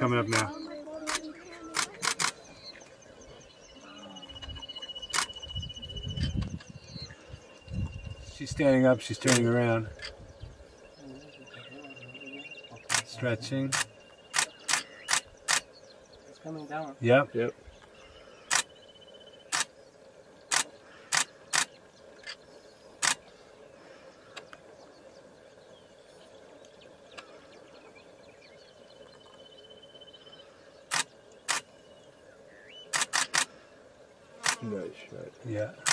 coming up now. She's standing up, she's turning around. Stretching. It's coming down. Yep. Yep. Nice shot. Yeah.